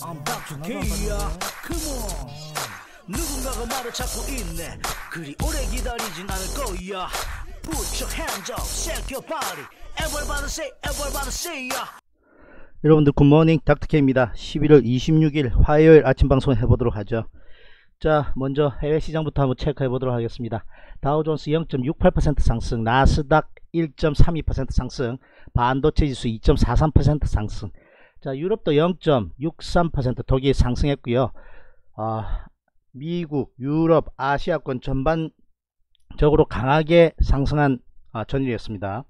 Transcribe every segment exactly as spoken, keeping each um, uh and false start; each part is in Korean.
I'm 닥터 K야. Come on. 누군가가 말을 찾고 있네. 그리 오래 기다리진 않을 거야. Put your hands up, shake your body. Everybody say, everybody say ya. 여러분들 굿모닝 닥터 K입니다. 십일월 이십육일 화요일 아침 방송 해보도록 하죠. 자, 먼저 해외 시장부터 한번 체크해 보도록 하겠습니다. 다우존스 영 점 육팔 퍼센트 상승, 나스닥 일 점 삼이 퍼센트 상승, 반도체 지수 이 점 사삼 퍼센트 상승. 자, 유럽도 영 점 육삼 퍼센트 독일 상승했고요. 아, 미국, 유럽, 아시아권 전반적으로 강하게 상승한 아, 전일이었습니다.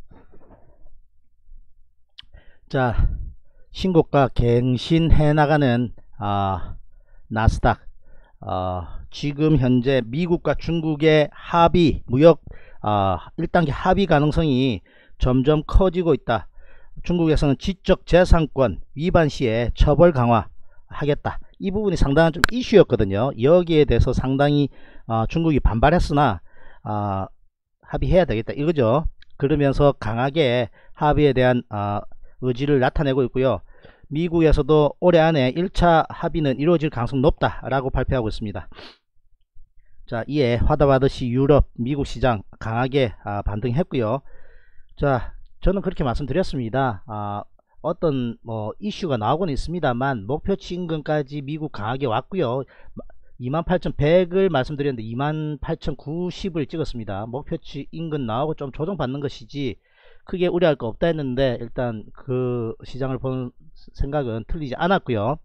자, 신고가 갱신해 나가는 아, 나스닥. 어, 지금 현재 미국과 중국의 합의, 무역 어, 일 단계 합의 가능성이 점점 커지고 있다. 중국에서는 지적재산권 위반 시에 처벌 강화하겠다. 이 부분이 상당한 좀 이슈였거든요. 여기에 대해서 상당히 어, 중국이 반발했으나 어, 합의해야 되겠다 이거죠. 그러면서 강하게 합의에 대한 어, 의지를 나타내고 있고요. 미국에서도 올해 안에 일 차 합의는 이루어질 가능성이 높다라고 발표하고 있습니다. 자, 이에 화답하듯이 유럽, 미국 시장 강하게 아, 반등했고요. 자, 저는 그렇게 말씀드렸습니다. 아, 어떤 뭐 이슈가 나오고는 있습니다만 목표치 인근까지 미국 강하게 왔고요. 이만 팔천백을 말씀드렸는데 이만 팔천구십을 찍었습니다. 목표치 인근 나오고 좀 조정받는 것이지 크게 우려할 거 없다 했는데 일단 그 시장을 보는 생각은 틀리지 않았고요.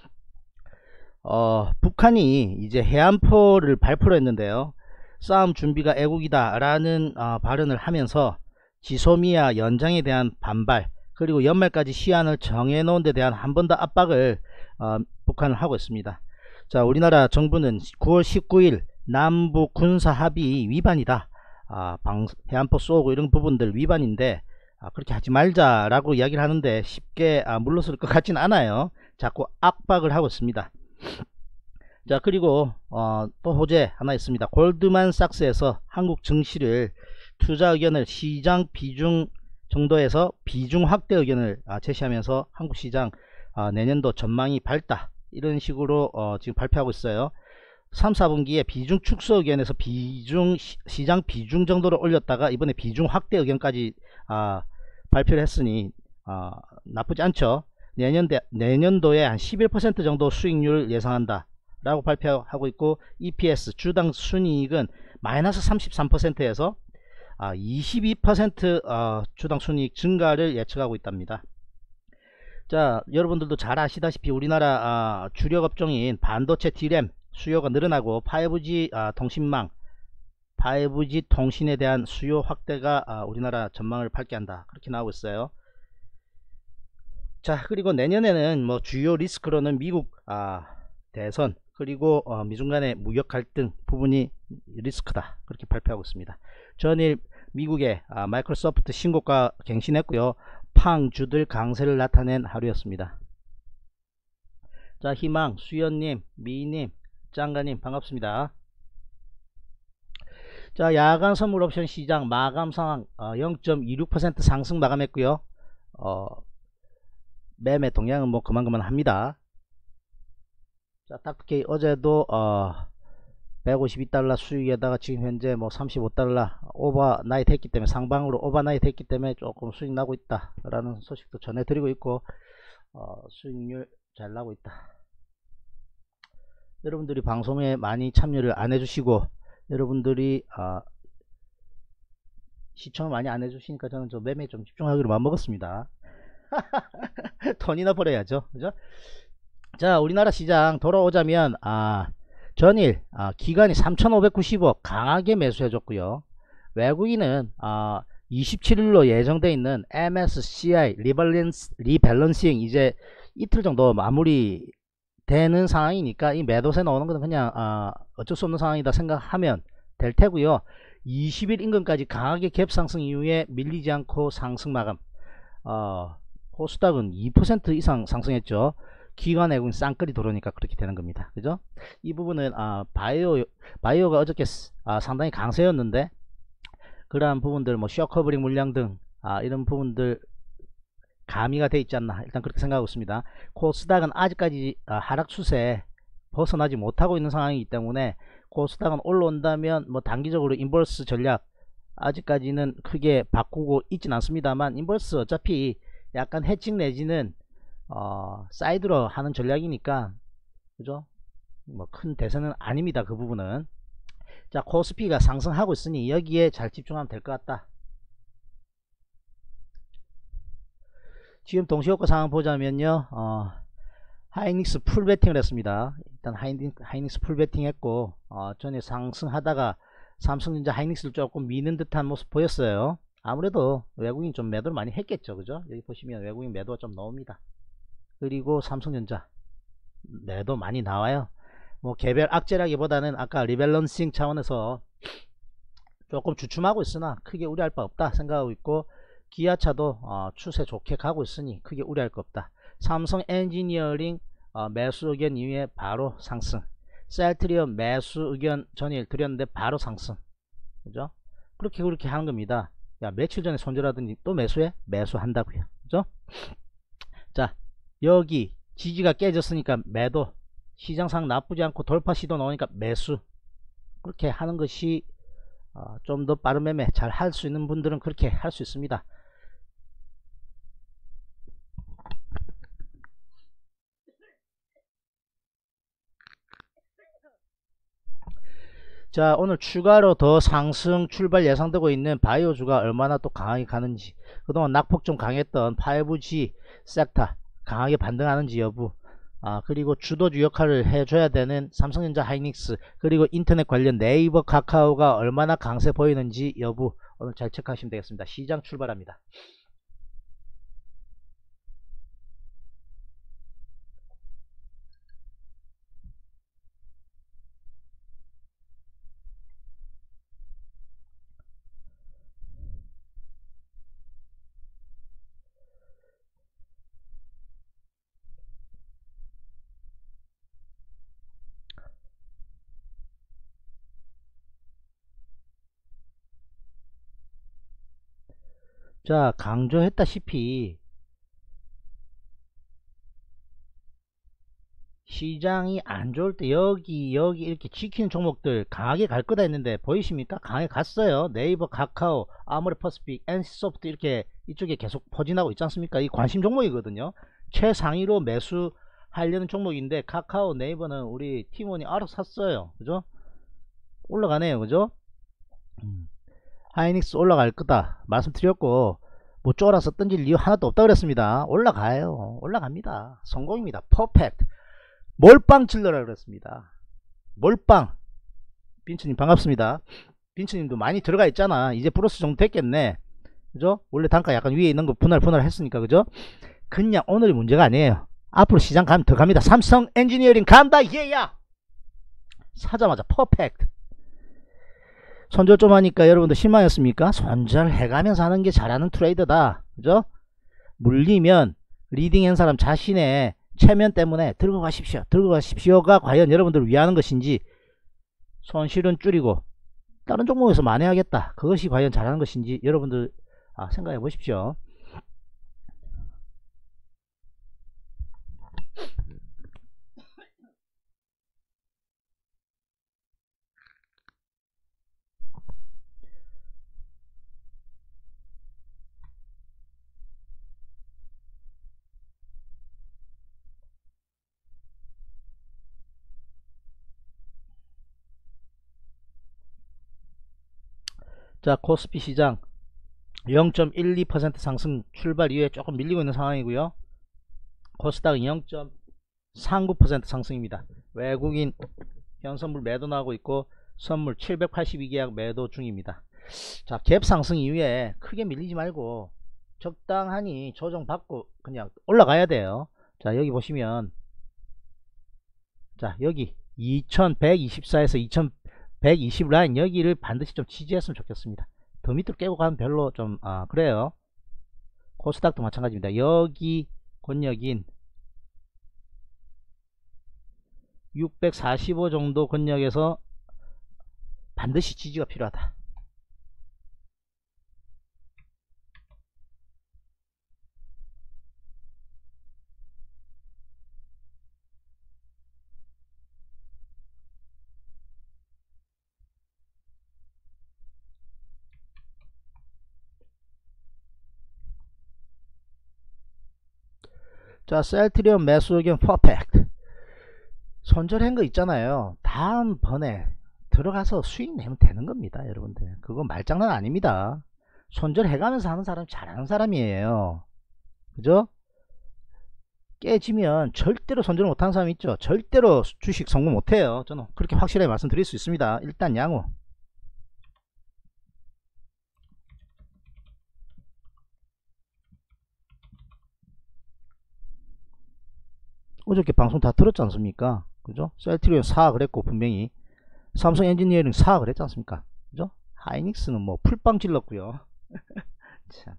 어, 북한이 이제 해안포를 발표를 했는데요. 싸움 준비가 애국이다 라는 어, 발언을 하면서 지소미아 연장에 대한 반발, 그리고 연말까지 시한을 정해놓은 데 대한 한 번 더 압박을 어, 북한을 하고 있습니다. 자, 우리나라 정부는 구월 십구일 남북 군사 합의 위반이다. 아, 방, 해안포 쏘고 이런 부분들 위반인데 아, 그렇게 하지 말자라고 이야기를 하는데 쉽게 아, 물러설 것 같진 않아요. 자꾸 압박을 하고 있습니다. 자, 그리고 어, 또 호재 하나 있습니다. 골드만삭스에서 한국 증시를 투자 의견을 시장 비중 정도에서 비중 확대 의견을 아, 제시하면서 한국 시장 아, 내년도 전망이 밝다 이런 식으로 어, 지금 발표하고 있어요. 삼, 사분기에 비중 축소 의견에서 비중 시장 비중 정도로 올렸다가 이번에 비중 확대 의견까지 아, 발표를 했으니 아, 나쁘지 않죠. 내년대, 내년도에 한 십일 퍼센트 정도 수익률 예상한다 라고 발표하고 있고, 이피에스 주당 순이익은 마이너스 삼십삼 퍼센트에서 아, 이십이 퍼센트 어, 주당 순이익 증가를 예측하고 있답니다. 자, 여러분들도 잘 아시다시피 우리나라 아, 주력 업종인 반도체 디램 수요가 늘어나고 파이브지 아, 통신망, 파이브지 통신에 대한 수요 확대가 아, 우리나라 전망을 밝게 한다 그렇게 나오고 있어요. 자, 그리고 내년에는 뭐 주요 리스크로는 미국 아, 대선, 그리고 어, 미중 간의 무역 갈등 부분이 리스크다 그렇게 발표하고 있습니다. 전일 미국의 아, 마이크로소프트 신고가 갱신했고요. 팡주들 강세를 나타낸 하루였습니다. 자, 희망, 수연님, 미희님, 짱가님 반갑습니다. 자, 야간 선물 옵션 시장 마감 상황 어, 영 점 이육 퍼센트 상승 마감했고요. 어, 매매 동향은 뭐 그만그만 합니다. 자, 닥터케이 어제도 어, 백오십이 달러 수익에다가 지금 현재 뭐 삼십오 달러 오버나잇 했기 때문에, 상방으로 오버나잇 했기 때문에 조금 수익 나고 있다 라는 소식도 전해드리고 있고, 어, 수익률 잘 나고 있다. 여러분들이 방송에 많이 참여를 안 해주시고 여러분들이 어, 시청을 많이 안 해주시니까 저는 저 매매에 좀 집중하기로 마음먹었습니다. 돈이나 벌어야죠, 그죠? 자, 우리나라 시장 돌아오자면 아, 전일 아, 기관이 삼천오백구십억 강하게 매수해줬고요. 외국인은 아, 이십칠일로 예정되어 있는 엠에스시아이 리밸런스, 리밸런싱 이제 이틀 정도 마무리 되는 상황이니까 이 매도세 나오는 것은 그냥 아, 어쩔 수 없는 상황이다 생각하면 될 테고요. 이십일 인근까지 강하게 갭 상승 이후에 밀리지 않고 상승 마감. 어, 코스닥은 이 퍼센트 이상 상승했죠. 기관 외국인 쌍끌이 들어오니까 그렇게 되는 겁니다. 그죠? 이 부분은 아, 바이오 바이오가 어저께 아, 상당히 강세였는데 그러한 부분들 뭐 쇼커버링 물량 등 아, 이런 부분들 가미가 돼 있지 않나, 일단 그렇게 생각하고 있습니다. 코스닥은 아직까지 하락 추세에 벗어나지 못하고 있는 상황이기 때문에 코스닥은 올라온다면 뭐 단기적으로 인버스 전략 아직까지는 크게 바꾸고 있진 않습니다만, 인버스 어차피 약간 해칭 내지는 어, 사이드로 하는 전략이니까, 그죠? 뭐 큰 대세는 아닙니다, 그 부분은. 자, 코스피가 상승하고 있으니 여기에 잘 집중하면 될 것 같다. 지금 동시효과 상황 보자면요, 어, 하이닉스 풀 베팅을 했습니다. 일단 하이닉, 하이닉스 풀 베팅 했고, 어, 전에 상승하다가 삼성전자 하이닉스를 조금 미는 듯한 모습 보였어요. 아무래도 외국인 좀 매도를 많이 했겠죠, 그죠? 여기 보시면 외국인 매도가 좀 나옵니다. 그리고 삼성전자 매도 많이 나와요. 뭐 개별 악재라기보다는 아까 리밸런싱 차원에서 조금 주춤하고 있으나 크게 우려할 바 없다 생각하고 있고, 기아차도 어, 추세 좋게 가고 있으니 크게 우려할 거 없다. 삼성 엔지니어링 어, 매수 의견 이후에 바로 상승. 셀트리온 매수 의견 전일 드렸는데 바로 상승. 그죠? 그렇게 그렇게 하는 겁니다. 야, 며칠 전에 손절하더니 또 매수해? 매수한다고요. 그죠? 자, 여기 지지가 깨졌으니까 매도. 시장상 나쁘지 않고 돌파 시도 나오니까 매수. 그렇게 하는 것이 어, 좀 더 빠른 매매 잘 할 수 있는 분들은 그렇게 할 수 있습니다. 자, 오늘 추가로 더 상승 출발 예상되고 있는 바이오주가 얼마나 또 강하게 가는지, 그동안 낙폭 좀 강했던 파이브지 섹터 강하게 반등하는지 여부, 아, 그리고 주도주 역할을 해줘야 되는 삼성전자 하이닉스, 그리고 인터넷 관련 네이버 카카오가 얼마나 강세 보이는지 여부 오늘 잘 체크하시면 되겠습니다. 시장 출발합니다. 자, 강조했다시피 시장이 안 좋을 때 여기 여기 이렇게 지키는 종목들 강하게 갈 거다 했는데 보이십니까? 강하게 갔어요. 네이버, 카카오, 아모레퍼시픽, 엔씨소프트 이렇게 이쪽에 계속 퍼진하고 있지 않습니까? 이 관심 종목이거든요. 최상위로 매수하려는 종목인데 카카오, 네이버는 우리 팀원이 알아서 샀어요. 그죠? 올라가네요. 그죠? 음. 하이닉스 올라갈 거다 말씀드렸고, 뭐 쫄아서 던질 이유 하나도 없다 그랬습니다. 올라가요. 올라갑니다. 성공입니다. 퍼펙트. 몰빵 질러라 그랬습니다. 몰빵. 빈츠님 반갑습니다. 빈츠님도 많이 들어가 있잖아. 이제 플러스 정도 됐겠네. 그죠? 원래 단가 약간 위에 있는 거 분할 분할 했으니까. 그죠? 그냥 오늘이 문제가 아니에요. 앞으로 시장 가면 더 갑니다. 삼성 엔지니어링 간다. 예야. 사자마자 퍼펙트. 손절 좀 하니까 여러분들 실망했습니까? 손절 해가면서 하는 게 잘하는 트레이더다. 그죠? 물리면 리딩한 사람 자신의 체면 때문에 들고 가십시오. 들고 가십시오가 과연 여러분들을 위하는 것인지, 손실은 줄이고 다른 종목에서 만회하겠다, 그것이 과연 잘하는 것인지 여러분들 아, 생각해 보십시오. 자, 코스피 시장 영 점 일이 퍼센트 상승 출발 이후에 조금 밀리고 있는 상황이고요. 코스닥은 영 점 삼구 퍼센트 상승입니다. 외국인 현선물 매도 나오고 있고 선물 칠백팔십이 계약 매도 중입니다. 자, 갭 상승 이후에 크게 밀리지 말고 적당하니 조정받고 그냥 올라가야 돼요. 자, 여기 보시면, 자, 여기 이천백이십사에서 이천백이십 라인 여기를 반드시 좀 지지했으면 좋겠습니다. 더 밑으로 깨고 가면 별로 좀 아, 그래요. 코스닥도 마찬가지입니다. 여기 권역인 육백사십오 정도 권역에서 반드시 지지가 필요하다. 자, 셀트리온 매수 의견 퍼펙트. 손절한 거 있잖아요. 다음번에 들어가서 수익 내면 되는 겁니다, 여러분들. 그건 말장난 아닙니다. 손절해가면서 하는 사람 잘하는 사람이에요. 그죠? 깨지면 절대로 손절 못하는 사람 있죠. 절대로 주식 성공 못해요. 저는 그렇게 확실하게 말씀드릴 수 있습니다. 일단 양호. 어저께 방송 다 들었지 않습니까? 그죠? 셀트리온 사 그랬고 분명히 삼성 엔지니어링 사 그랬지 않습니까? 그죠? 하이닉스는 뭐 풀빵 질렀고요. 참.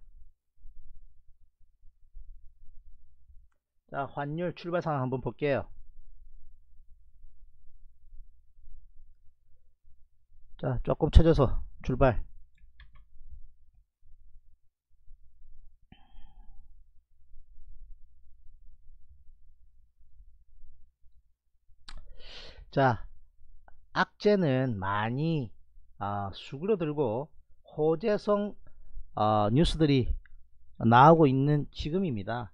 자, 환율 출발 상황 한번 볼게요. 자, 조금 쳐져서 출발. 자, 악재는 많이 아, 수그러들고 호재성 어, 뉴스들이 나오고 있는 지금입니다.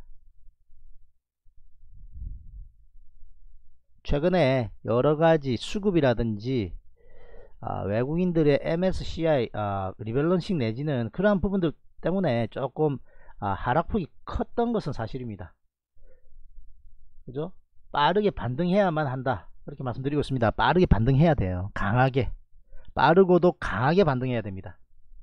최근에 여러가지 수급이라든지 아, 외국인들의 엠에스시아이 아, 리밸런싱 내지는 그러한 부분들 때문에 조금 아, 하락폭이 컸던 것은 사실입니다. 그죠? 빠르게 반등해야만 한다, 그렇게 말씀드리고 있습니다. 빠르게 반등해야 돼요. 강하게, 빠르고도 강하게 반등해야 됩니다.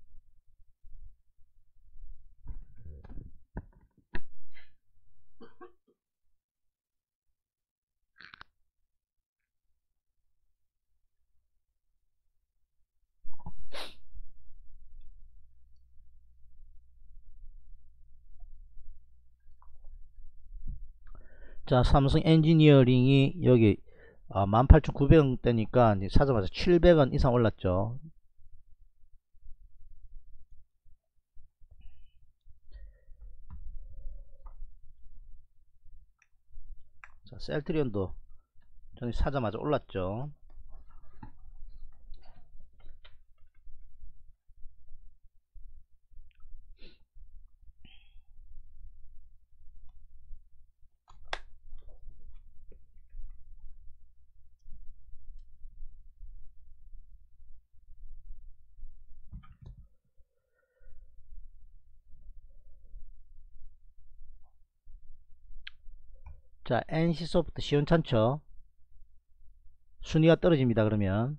자, 삼성 엔지니어링이 여기 어, 만 팔천구백 원대니까 사자마자 칠백 원 이상 올랐죠. 자, 셀트리온도 전에 사자마자 올랐죠. 자, 엔씨소프트 시원찮죠. 순위가 떨어집니다. 그러면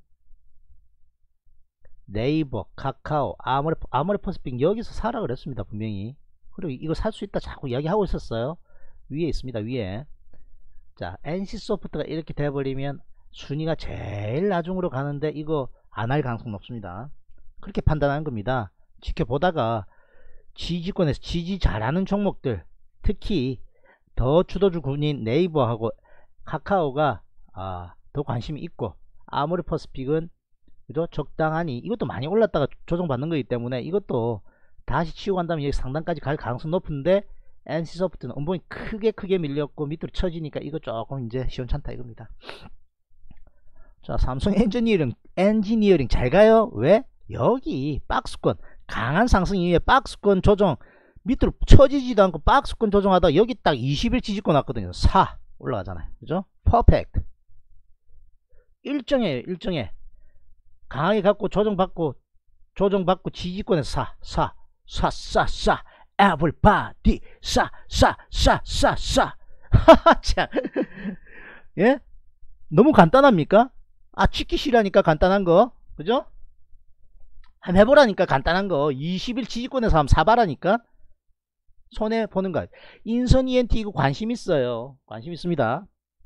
네이버, 카카오, 아모레, 아모레 퍼스픽 여기서 사라 그랬습니다. 분명히. 그리고 이거 살 수 있다 자꾸 이야기하고 있었어요. 위에 있습니다. 위에. 자, 엔씨소프트가 이렇게 돼버리면 순위가 제일 나중으로 가는데 이거 안 할 가능성 높습니다. 그렇게 판단하는 겁니다. 지켜보다가 지지권에서 지지 잘하는 종목들, 특히 더 주도주군인 네이버하고 카카오가 아, 더 관심이 있고, 아모레 퍼스픽은 그죠? 적당하니 이것도 많이 올랐다가 조정받는 거기 때문에 이것도 다시 치고 간다면 여기 상단까지 갈 가능성 높은데, 엔씨소프트는 음봉이 크게 크게 밀렸고 밑으로 쳐지니까 이거 조금 이제 시원찮다 이겁니다. 자, 삼성 엔지니어링 엔지니어링 잘 가요. 왜? 여기 박스권 강한 상승 이후에 박스권 조정 밑으로 쳐지지도 않고 박스권 조정하다 여기 딱 이십 일 지지권 왔거든요. 사 올라가잖아요. 그죠? 퍼펙트. 일정해요. 일정해. 강하게 갖고 조정받고 조정받고 지지권에서 사, 사, 사, 사, 사, everybody, 사, 사, 사, 사, 사. 하하, 참. 예? 너무 간단합니까? 아, 찍기 싫으니까 간단한 거. 그죠? 한번 해보라니까 간단한 거. 이십 일 지지권에서 한번 사봐라니까. 손해보는 거. 인선 이엔티 이거 관심 있어요. 관심 있습니다.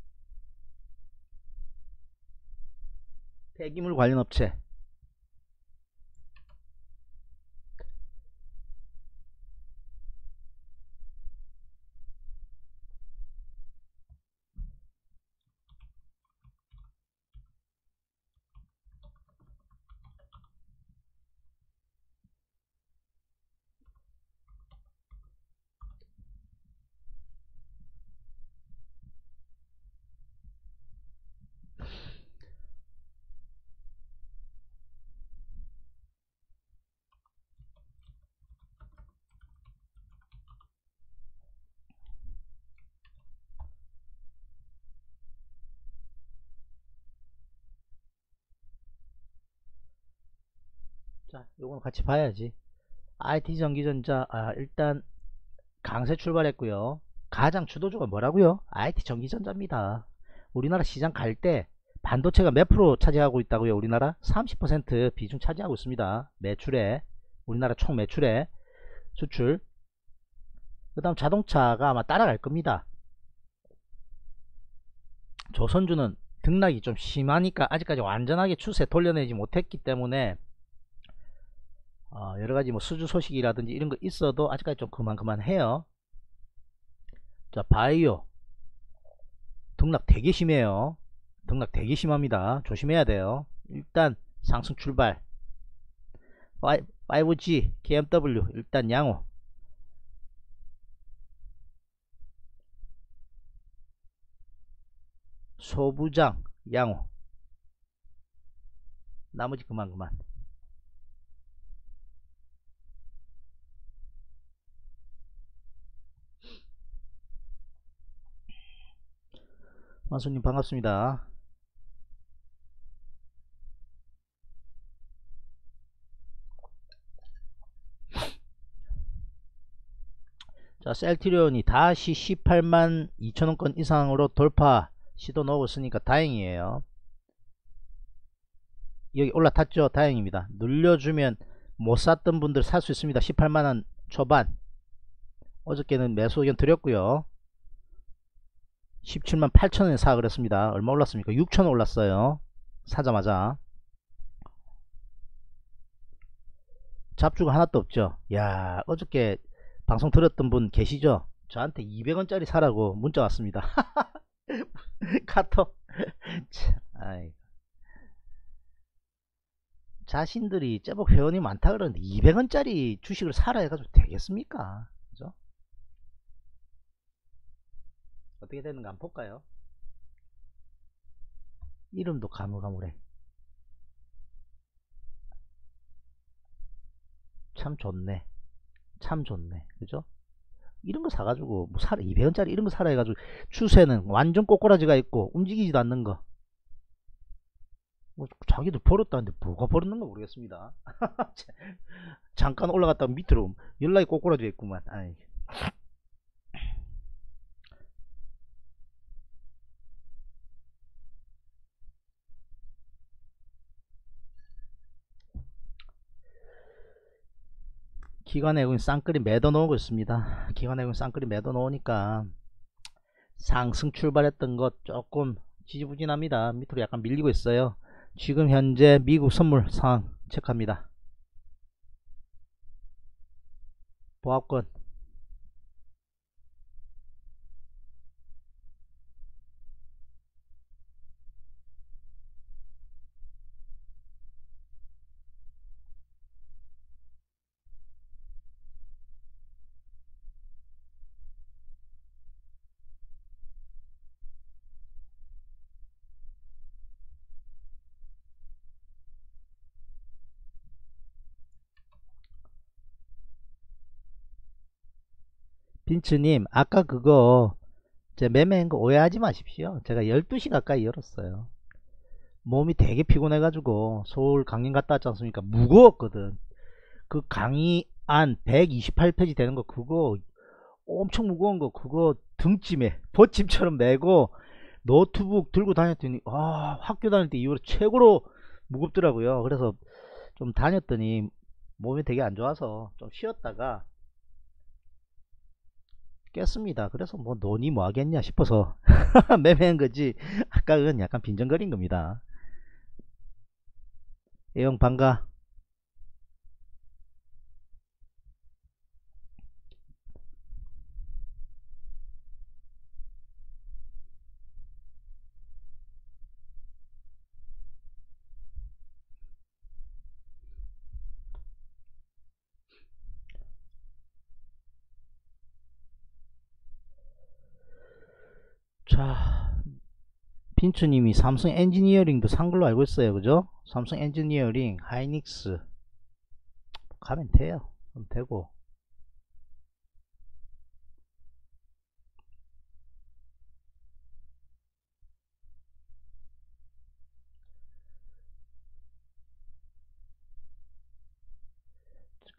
폐기물 관련 업체. 자, 요거는 같이 봐야지. 아이티 전기전자, 아, 일단 강세 출발했고요. 가장 주도주가 뭐라고요? 아이티 전기전자입니다. 우리나라 시장 갈 때 반도체가 몇 프로 차지하고 있다고요? 우리나라 삼십 퍼센트 비중 차지하고 있습니다. 매출에, 우리나라 총 매출에 수출. 그 다음 자동차가 아마 따라갈 겁니다. 조선주는 등락이 좀 심하니까 아직까지 완전하게 추세 돌려내지 못했기 때문에 어, 여러가지 뭐 수주 소식이라든지 이런 거 있어도 아직까지 좀 그만 그만 해요. 자, 바이오 등락 되게 심해요. 등락 되게 심합니다. 조심해야 돼요. 일단 상승 출발. 파이브 지 케이엠더블유 일단 양호. 소부장 양호. 나머지 그만 그만. 만수님 반갑습니다. 자, 셀트리온이 다시 십팔만 이천원권 이상으로 돌파 시도 넣었으니까 다행이에요. 여기 올라탔죠? 다행입니다. 눌려주면 못 샀던 분들 살 수 있습니다. 십팔만원 초반. 어저께는 매수 의견 드렸고요. 십칠만 팔천원에 사 그랬습니다. 얼마 올랐습니까? 육천원 올랐어요. 사자마자. 잡주가 하나도 없죠. 야, 어저께 방송 들었던 분 계시죠? 저한테 이백원짜리 사라고 문자 왔습니다. 카톡. 아이. 자신들이 제법 회원이 많다 그러는데 이백원짜리 주식을 사라 해가지고 되겠습니까? 그죠? 어떻게 되는가 한번 볼까요? 이름도 가물가물해. 참 좋네. 참 좋네. 그죠? 이런 거 사가지고 뭐 사라, 이백원짜리 이런 거 사라 해가지고 추세는 완전 꼬꾸라지가 있고 움직이지도 않는 거. 뭐 자기들 버렸다는데 뭐가 버렸는가 모르겠습니다. 잠깐 올라갔다가 밑으로 연락이 꼬꾸라져 있구만. 아이. 기관외국인 쌍끌이 매도 놓고 있습니다. 기관외국인 쌍끌이 매도 놓으니까 상승 출발했던 것 조금 지지부진합니다. 밑으로 약간 밀리고 있어요. 지금 현재 미국 선물 상황 체크합니다. 보합권 빈츠님 아까 그거 제 매매한 거 오해하지 마십시오. 제가 열두 시 가까이 열었어요. 몸이 되게 피곤해 가지고 서울 강연 갔다 왔지 않습니까? 무거웠거든. 그 강의 안 백이십팔 페이지 되는 거 그거 엄청 무거운 거 그거 등짐에 버짐처럼 메고 노트북 들고 다녔더니 아, 학교 다닐 때 이후로 최고로 무겁더라고요. 그래서 좀 다녔더니 몸이 되게 안 좋아서 좀 쉬었다가 깼습니다. 그래서 뭐 논이 뭐 하겠냐 싶어서 매매한 거지. 아까는 약간 빈정거린 겁니다. 애용 반가. 자, 빈츠님이 삼성 엔지니어링도 산 걸로 알고 있어요. 그죠? 삼성 엔지니어링, 하이닉스 가면 돼요. 그럼 되고.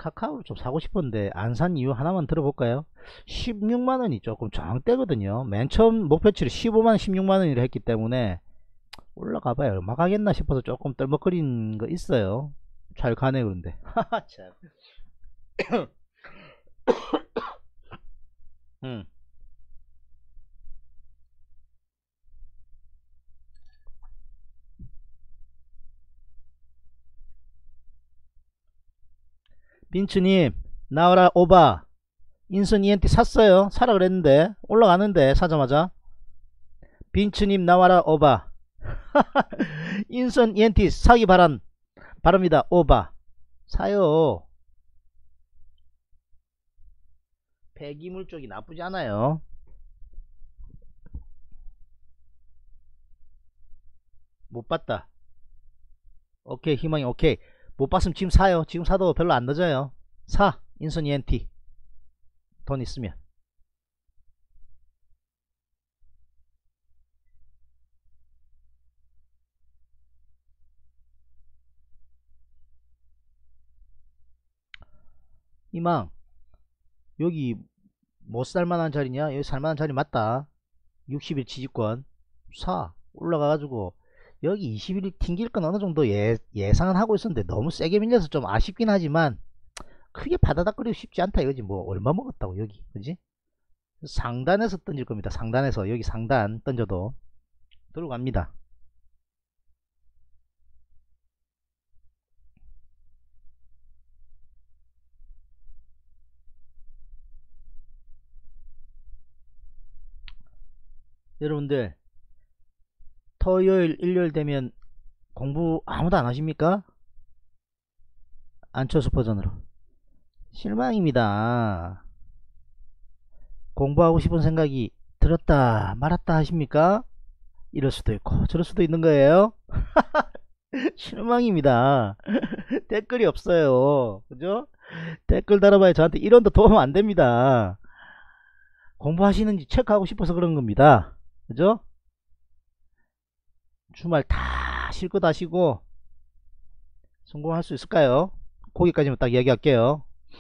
카카오를 좀 사고 싶었는데 안 산 이유 하나만 들어볼까요? 십육만원이 조금 저항대거든요. 맨 처음 목표치를 십오만원 십육만원이라 했기 때문에 올라가봐야 얼마 가겠나 싶어서 조금 떨먹거리는 거 있어요. 잘 가네 그런데. 하하 참. 음. 빈츠님 나와라 오바. 인선 이엔티 샀어요. 사라 그랬는데 올라가는데 사자마자. 빈츠님 나와라 오바. 인선 이엔티 사기 바람 바랍니다. 오바 사요. 폐기물 쪽이 나쁘지 않아요. 못 봤다. 오케이 희망이 오케이. 못 봤으면 지금 사요. 지금 사도 별로 안 늦어요. 사 인선 이엔티 돈 있으면. 희망 여기 못 살만한 자리냐? 여기 살만한 자리 맞다. 육십 일 지지권 사 올라가가지고 여기 이십 일 튕길 건 어느 정도 예, 예상은 하고 있었는데 너무 세게 밀려서 좀 아쉽긴 하지만 크게 바다닥거리고 싶지 않다 이거지. 뭐 얼마 먹었다고 여기 그지? 상단에서 던질 겁니다. 상단에서 여기 상단 던져도 들어갑니다. 여러분들 토요일 일요일 되면 공부 아무도 안 하십니까? 안철수 버전으로 실망입니다. 공부하고 싶은 생각이 들었다 말았다 하십니까? 이럴 수도 있고 저럴 수도 있는 거예요. 실망입니다. 댓글이 없어요. 그죠? 댓글 달아봐야 저한테 일원도 도움 안 됩니다. 공부하시는지 체크하고 싶어서 그런 겁니다. 그죠? 주말 다 쉴 것 하시고 성공할 수 있을까요? 거기까지만 딱 이야기할게요.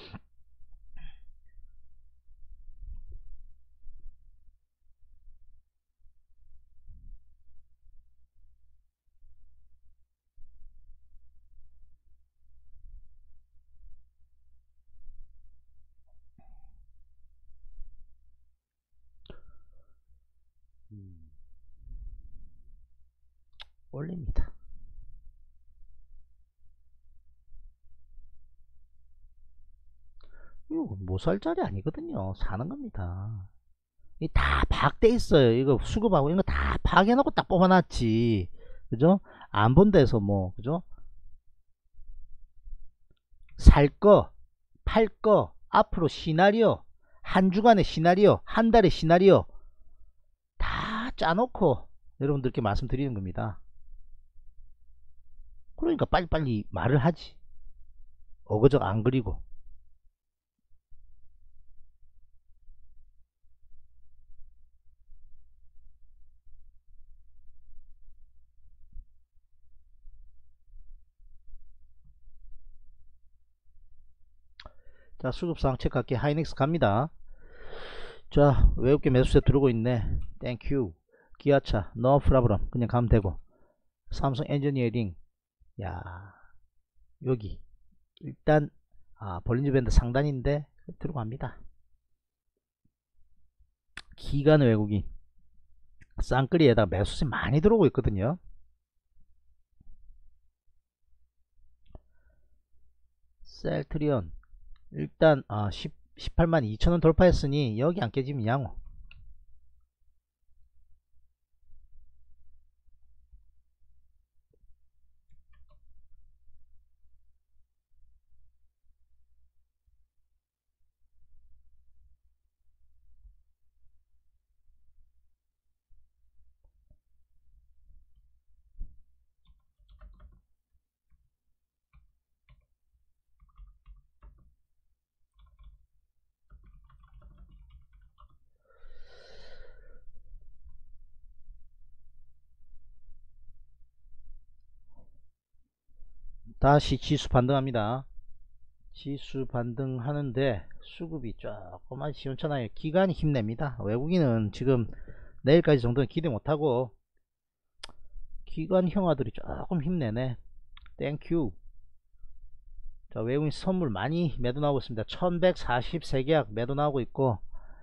음, 올립니다. 이거 못 살 자리 아니거든요. 사는 겁니다. 이 다 파악돼 있어요. 이거 수급하고 이거 다 파악해놓고 딱 뽑아놨지. 그죠? 안 본 데서 뭐 그죠? 살 거, 팔 거, 앞으로 시나리오, 한 주간의 시나리오, 한 달의 시나리오 다 짜놓고 여러분들께 말씀드리는 겁니다. 그러니까 빨리빨리 말을 하지. 어거적 안 그리고. 자, 수급상 체크할게. 하이닉스 갑니다. 자, 외국계 매수세 들어오고 있네. 땡큐. 기아차 노 프라브럼 그냥 가면 되고. 삼성 엔지니어링 야 여기 일단 아, 볼린저 밴드 상단인데 들어갑니다. 기관 외국인 쌍끌이에다가 매수세 많이 들어오고 있거든요. 셀트리온 일단 아, 십팔만 이천원 돌파했으니 여기 안 깨지면 양호. 다시 지수 반등합니다. 지수 반등하는데 수급이 조금만 시원찮아요. 기관이 힘냅니다. 외국인은 지금 내일까지 정도는 기대 못하고 기관 형아들이 조금 힘내네. 땡큐. 자, 외국인 선물 많이 매도 나오고 있습니다. 천백사십삼 계약 매도 나오고 있고,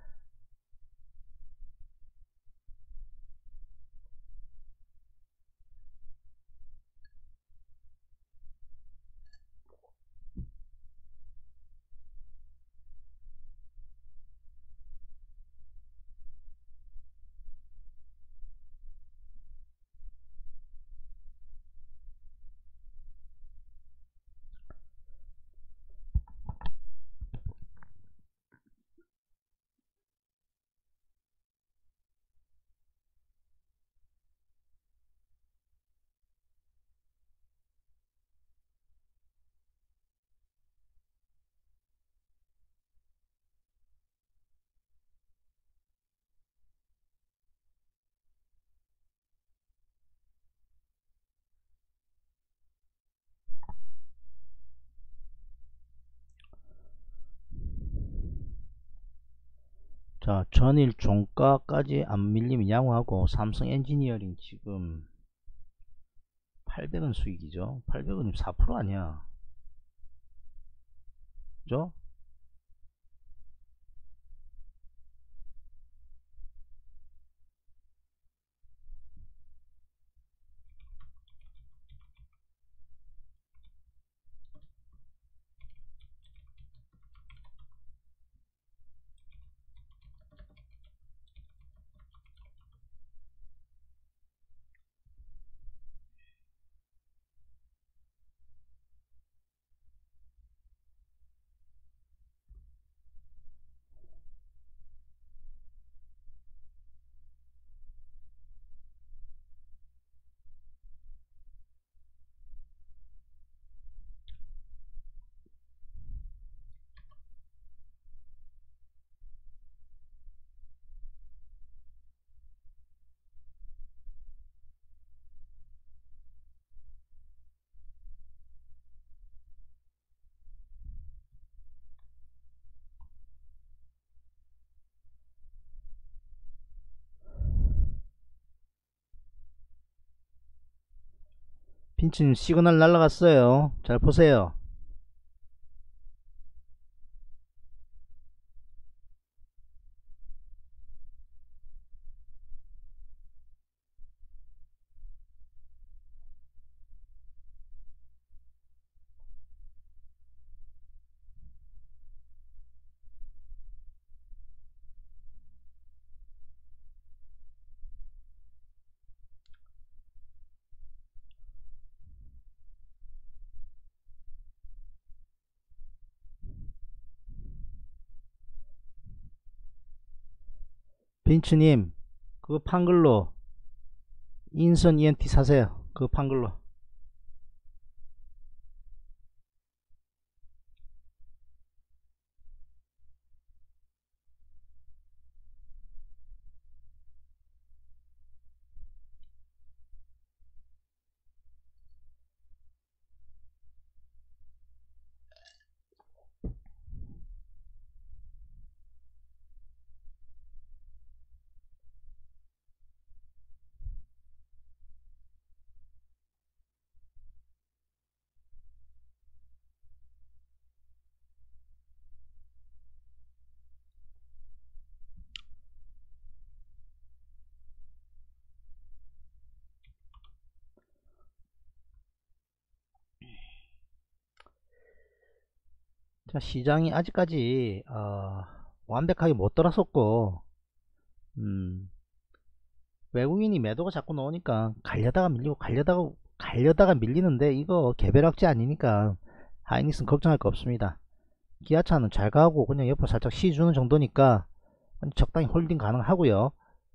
자, 전일 종가까지 안 밀리면 양호하고, 삼성 엔지니어링 지금 팔백 원 수익이죠. 팔백 원이면 사 퍼센트 아니야. 그죠? 빈친 시그널 날라갔어요. 잘 보세요. 빈츠님, 그거 판글로 인선 이엔티 사세요. 그거 판글로. 자, 시장이 아직까지 어, 완벽하게 못 돌아섰고, 음, 외국인이 매도가 자꾸 나오니까 갈려다가 밀리고 갈려다가 갈려다가 밀리는데, 이거 개별악재 아니니까 하이닉스는 걱정할 거 없습니다. 기아차는 잘 가고 그냥 옆으로 살짝 쉬주는 정도니까 적당히 홀딩 가능하고요.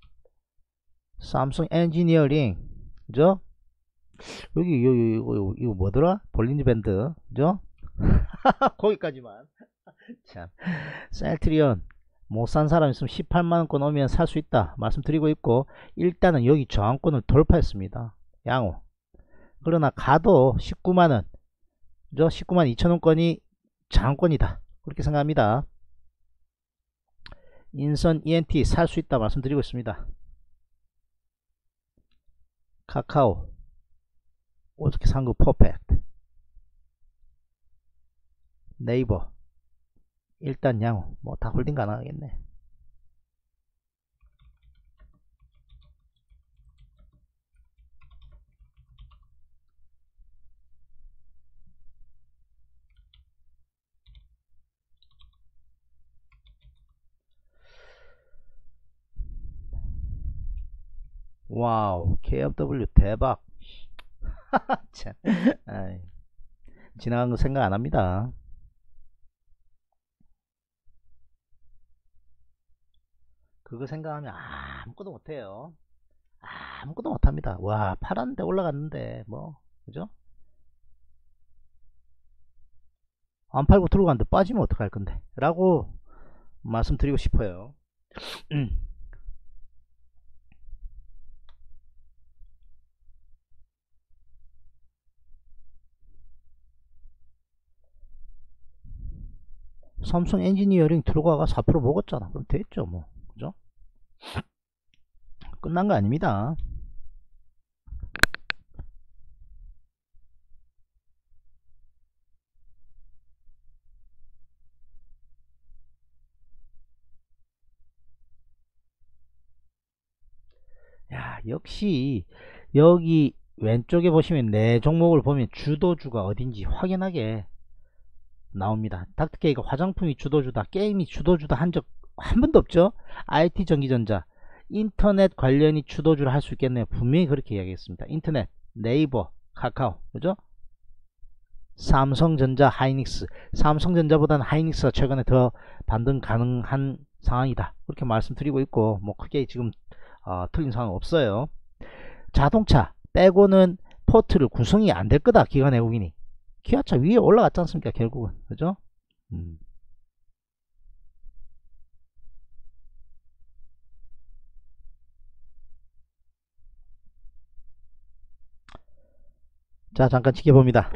삼성 엔지니어링, 그죠? 여기 여기 이거, 이거 뭐더라? 볼린지 밴드, 그죠? 거기까지만. 참, 셀트리온 못 산 사람 있으면 십팔만원권 오면 살 수 있다 말씀드리고 있고, 일단은 여기 저항권을 돌파했습니다. 양호. 그러나 가도 십구만원, 그죠? 십구만 이천원권이 장권이다 그렇게 생각합니다. 인선 이엔티 살 수 있다 말씀드리고 있습니다. 카카오 어저께 산거 퍼펙트, 네이버 일단 양호 뭐 다 홀딩 가능하겠네. 와우 케이에프더블유 대박. 참, 아이, 지나간 거 생각 안 합니다. 그거 생각하면 아무것도 못해요. 아무것도 못합니다. 와 팔았는데 올라갔는데 뭐 그죠? 안 팔고 들어갔는데 빠지면 어떡할 건데 라고 말씀드리고 싶어요. 음. 삼성 엔지니어링 들어가가 사 퍼센트 먹었잖아. 그럼 됐죠 뭐 그죠? 끝난 거 아닙니다. 야 역시 여기 왼쪽에 보시면 내 종목을 보면 주도주가 어딘지 확연하게 나옵니다. 닥터케이가 화장품이 주도주다 게임이 주도주다 한 적 한 번도 없죠. 아이티 전기전자 인터넷 관련이 주도주를 할 수 있겠네요. 분명히 그렇게 이야기했습니다. 인터넷 네이버 카카오 그죠? 삼성전자 하이닉스 삼성전자보다는 하이닉스가 최근에 더 반등 가능한 상황이다 그렇게 말씀드리고 있고 뭐 크게 지금 어, 틀린 상황 없어요. 자동차 빼고는 포트를 구성이 안 될 거다. 기관 외국인이 기아차 위에 올라갔지 않습니까 결국은 그죠? 음. 자 잠깐 지켜봅니다.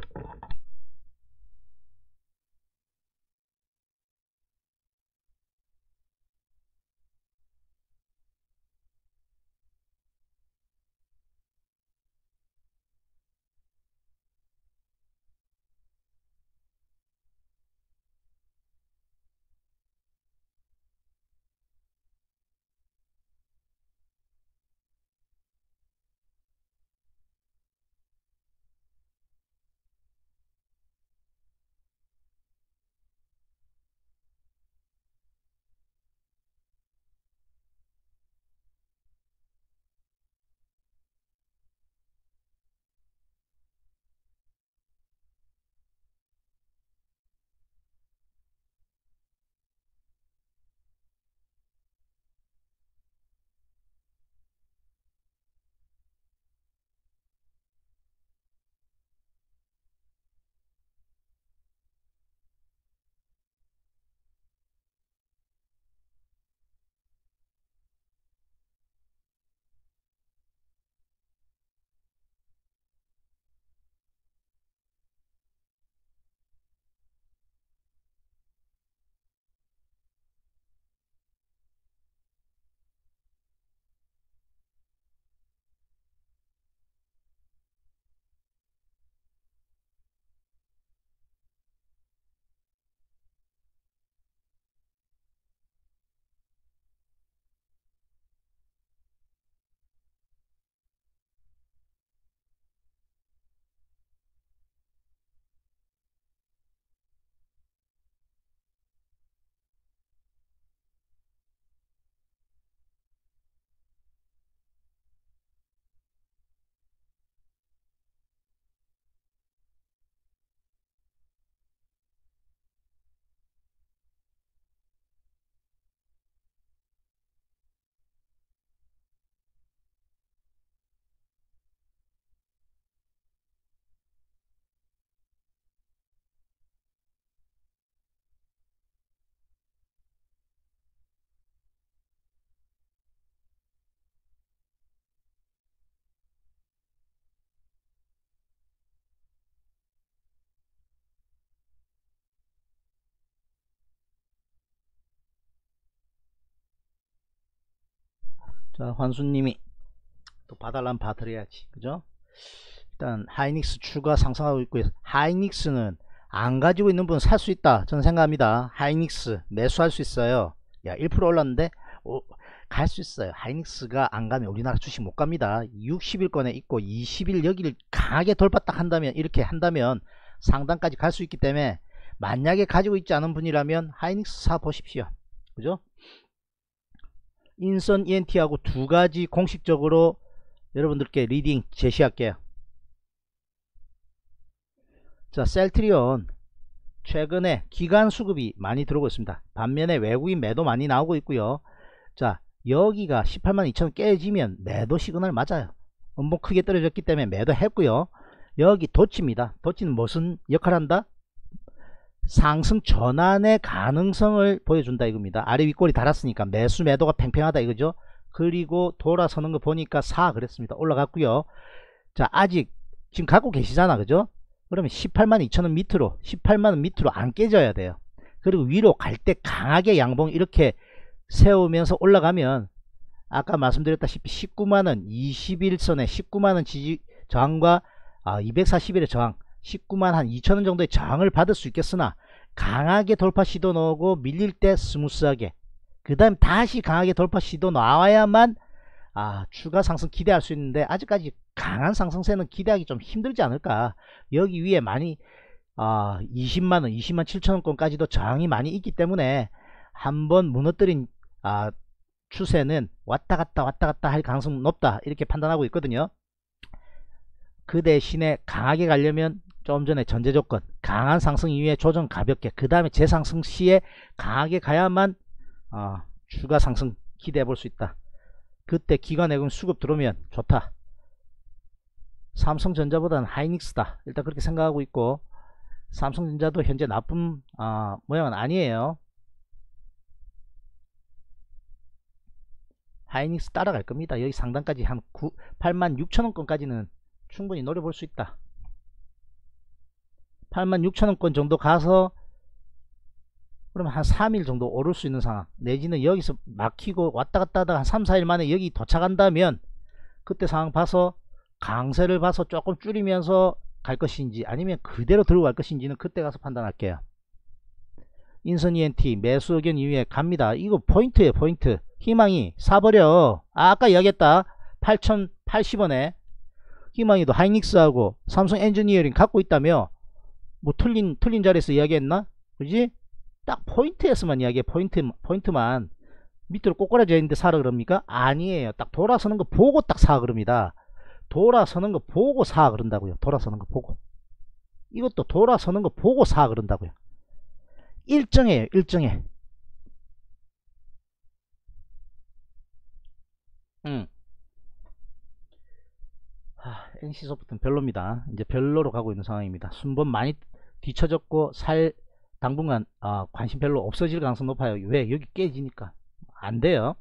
자, 환수님이 또 봐달라면 봐드려야지, 그죠? 일단 하이닉스 추가 상승하고 있고요. 하이닉스는 안 가지고 있는 분은 살 수 있다 저는 생각합니다. 하이닉스 매수할 수 있어요. 야, 일 퍼센트 올랐는데 갈 수 있어요. 하이닉스가 안 가면 우리나라 주식 못 갑니다. 육십 일권에 있고 이십 일 여기를 강하게 돌파 딱 한다면, 이렇게 한다면 상단까지 갈 수 있기 때문에, 만약에 가지고 있지 않은 분이라면 하이닉스 사 보십시오. 그죠? 인선 이엔티하고 두 가지 공식적으로 여러분들께 리딩 제시할게요. 자, 셀트리온 최근에 기관 수급이 많이 들어오고 있습니다. 반면에 외국인 매도 많이 나오고 있고요. 자, 여기가 십팔만 이천 원 깨지면 매도 시그널 맞아요. 음봉 크게 떨어졌기 때문에 매도 했고요. 여기 도치입니다. 도치는 무슨 역할을 한다? 상승 전환의 가능성을 보여준다 이겁니다. 아래 윗꼬리 달았으니까 매수 매도가 팽팽하다 이거죠. 그리고 돌아서는 거 보니까 사 그랬습니다. 올라갔고요. 자, 아직 지금 갖고 계시잖아, 그죠? 그러면 십팔만 이천 원 밑으로, 십팔만 원 밑으로 안 깨져야 돼요. 그리고 위로 갈 때 강하게 양봉 이렇게 세우면서 올라가면, 아까 말씀드렸다시피 십구만 원, 이십 일선에 십구만 원 지지 저항과 아, 이백사십 일의 저항, 십구만 한 이천 원 정도의 저항을 받을 수 있겠으나, 강하게 돌파 시도 나오고 밀릴 때 스무스하게, 그 다음 다시 강하게 돌파 시도 나와야만 아, 추가 상승 기대할 수 있는데, 아직까지 강한 상승세는 기대하기 좀 힘들지 않을까. 여기 위에 많이 아, 이십만 원, 이십만 칠천 원권까지도 저항이 많이 있기 때문에 한번 무너뜨린 아, 추세는 왔다 갔다 왔다 갔다 할 가능성이 높다 이렇게 판단하고 있거든요. 그 대신에 강하게 가려면 좀 전에 전제 조건, 강한 상승 이후에 조정 가볍게, 그 다음에 재상승 시에 강하게 가야만 어, 추가 상승 기대해 볼 수 있다. 그때 기관 외국인 수급 들어오면 좋다. 삼성전자보다는 하이닉스다 일단 그렇게 생각하고 있고, 삼성전자도 현재 나쁜 어, 모양은 아니에요. 하이닉스 따라갈 겁니다. 여기 상단까지 한 팔만 육천 원권까지는 충분히 노려볼 수 있다. 팔만 육천 원권 정도 가서 그러면 한 삼 일 정도 오를 수 있는 상황, 내지는 여기서 막히고 왔다 갔다 하다가 한 삼, 사 일 만에 여기 도착한다면, 그때 상황 봐서 강세를 봐서 조금 줄이면서 갈 것인지 아니면 그대로 들고 갈 것인지는 그때 가서 판단할게요. 인선 이엔티 매수 의견 이후에 갑니다. 이거 포인트에요, 포인트. 희망이 사버려. 아, 아까 이야기했다. 팔천팔십 원에 희망이도 하이닉스하고 삼성 엔지니어링 갖고 있다며, 뭐 틀린 틀린 자리에서 이야기했나? 그지? 딱 포인트에서만 이야기해. 포인트, 포인트만. 밑으로 꼬꾸라져 있는데 사라 그럽니까? 아니에요. 딱 돌아서는 거 보고 딱 사 그럽니다. 돌아서는 거 보고 사 그런다고요. 돌아서는 거 보고. 이것도 돌아서는 거 보고 사 그런다고요. 일정해요, 일정해. 음. 하, 엔씨소프트는 별로입니다. 이제 별로로 가고 있는 상황입니다. 순번 많이 뒤쳐졌고 살 당분간 어, 관심 별로 없어질 가능성 높아요. 왜? 여기 깨지니까 안 돼요.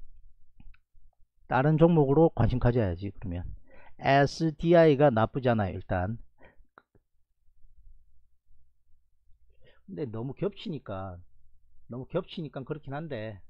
다른 종목으로 관심 가져야지. 그러면 에스디아이가 나쁘지 않아요. 일단 근데 너무 겹치니까 너무 겹치니까 그렇긴 한데,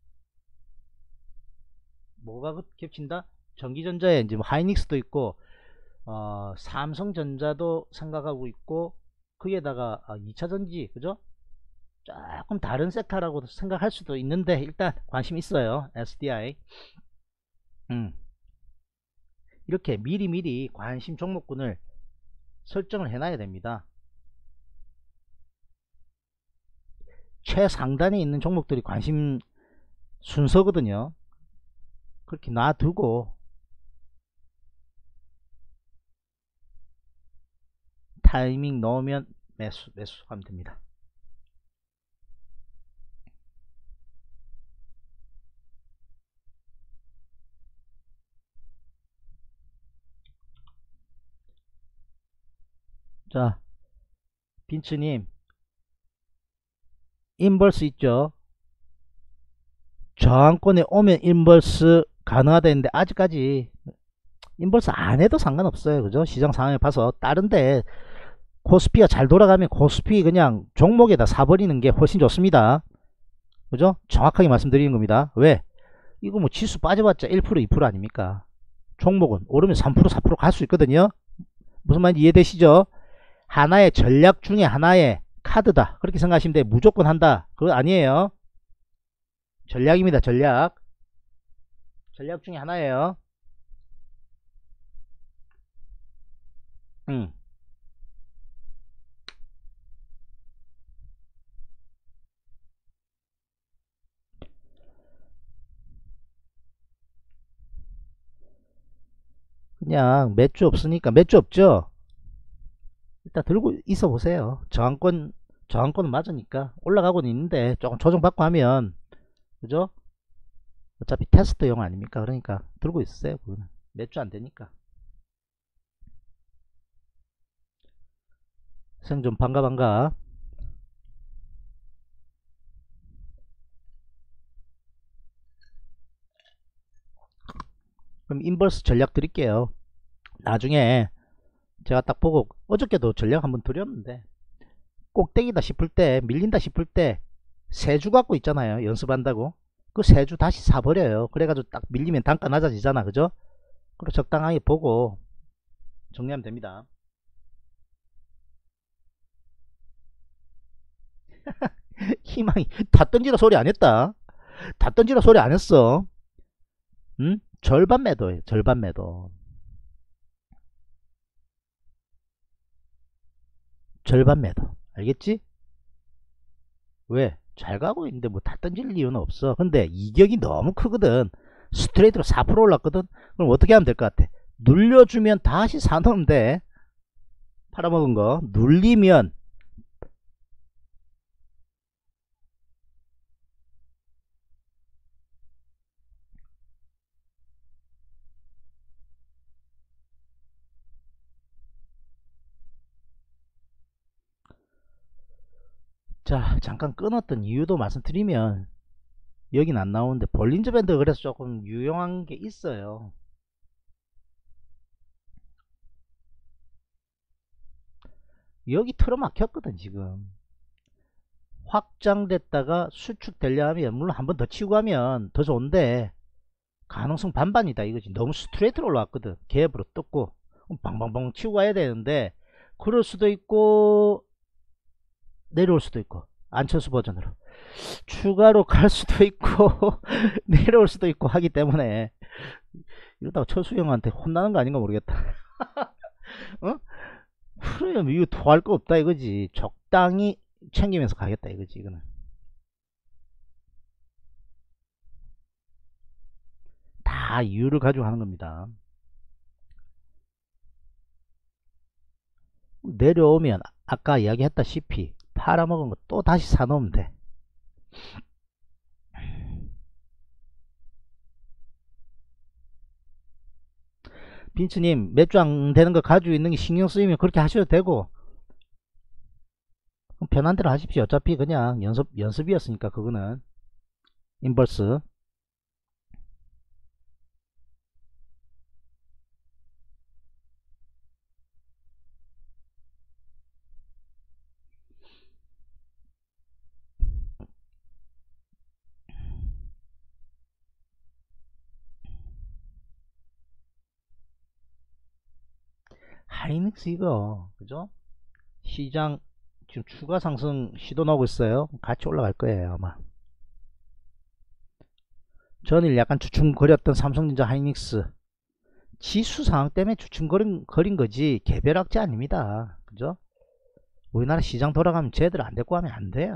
뭐가 겹친다? 전기전자에 이제 뭐 하이닉스도 있고 어, 삼성전자도 생각하고 있고, 거기에다가 어, 이차전지, 그죠? 조금 다른 섹터라고 생각할 수도 있는데 일단 관심 있어요. 에스디아이. 음. 이렇게 미리미리 관심 종목군을 설정을 해놔야 됩니다. 최상단에 있는 종목들이 관심 순서거든요. 그렇게 놔두고 타이밍 넣으면 매수 매수 하면 됩니다. 자, 빈츠님 인버스 있죠? 저항권에 오면 인버스 가능하다 했는데 아직까지 인버스 안 해도 상관없어요. 그죠? 시장 상황을 봐서 다른데 코스피가 잘 돌아가면 코스피 그냥 종목에다 사버리는 게 훨씬 좋습니다. 그죠? 정확하게 말씀드리는 겁니다. 왜? 이거 뭐 지수 빠져봤자 일 퍼센트 이 퍼센트 아닙니까? 종목은 오르면 삼 퍼센트 사 퍼센트 갈 수 있거든요. 무슨 말인지 이해되시죠? 하나의 전략 중에 하나의 카드다 그렇게 생각하시면 돼. 무조건 한다 그거 아니에요. 전략입니다. 전략. 전략 중에 하나예요. 음. 그냥 몇 주 없으니까 몇 주 없죠. 일단 들고 있어 보세요. 저항권 저항권은 맞으니까 올라가고는 있는데 조금 조정받고 하면 그죠? 어차피 테스트용 아닙니까? 그러니까 들고 있으세요. 그거는 몇 주 안 되니까. 생존 반가 반가. 그럼 인버스 전략 드릴게요. 나중에 제가 딱 보고 어저께도 전략 한번 드렸는데 꼭대기다 싶을 때 밀린다 싶을 때 세 주 갖고 있잖아요. 연습한다고 그 세 주 다시 사버려요. 그래가지고 딱 밀리면 단가 낮아지잖아. 그죠? 그리고 적당하게 보고 정리하면 됩니다. 희망이 다 던지라 소리 안 했다. 다 던지라 소리 안 했어. 응? 절반 매도에 절반 매도. 절반 매도. 알겠지? 왜? 잘 가고 있는데 뭐 다 던질 이유는 없어. 근데 이격이 너무 크거든. 스트레이트로 사 퍼센트 올랐거든. 그럼 어떻게 하면 될 것 같아? 눌려주면 다시 사놓으면 돼. 팔아먹은 거 눌리면 자 잠깐 끊었던 이유도 말씀드리면 여긴 안 나오는데 볼린저 밴드 그래서 조금 유용한 게 있어요. 여기 틀어막혔거든. 지금 확장됐다가 수축되려 하면 물론 한 번 더 치고 가면 더 좋은데 가능성 반반이다 이거지. 너무 스트레이트로 올라왔거든. 갭으로 떴고 방방방 치고 가야 되는데 그럴 수도 있고 내려올 수도 있고 안철수 버전으로 추가로 갈 수도 있고 내려올 수도 있고 하기 때문에 이러다가 철수 형한테 혼나는 거 아닌가 모르겠다. 어? 그러면 이거 더할 거 없다 이거지. 적당히 챙기면서 가겠다 이거지. 이거는 다 이유를 가지고 하는 겁니다. 내려오면 아까 이야기했다시피 팔아먹은 거 또 다시 사놓으면 돼. 빈츠님 몇 주 안 되는 거 가지고 있는 게 신경 쓰이면 그렇게 하셔도 되고 편한 대로 하십시오. 어차피 그냥 연습, 연습이었으니까 그거는 인버스. 하이닉스 이거 그죠? 시장 지금 추가 상승 시도 나오고 있어요. 같이 올라갈 거예요 아마. 전일 약간 주춤거렸던 삼성전자 하이닉스 지수 상황 때문에 주춤거린 거린 거지 개별 악재 아닙니다. 그죠? 우리나라 시장 돌아가면 쟤들 안 데리고 가면 안 돼요.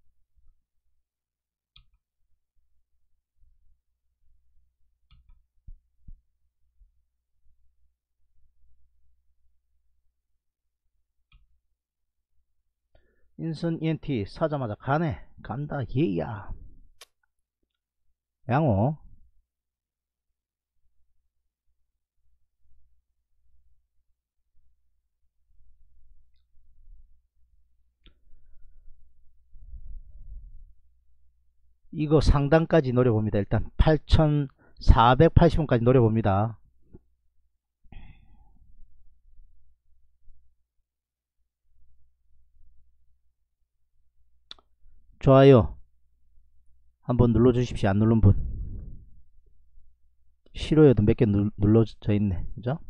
인선 이엔티 사자마자 가네. 간다 얘야. 양호. 이거 상단까지 노려봅니다. 일단 팔천사백팔십 원까지 노려봅니다. 좋아요 한번 눌러주십시오. 안 누른 분. 싫어요도 몇 개 눌러져 있네. 그죠?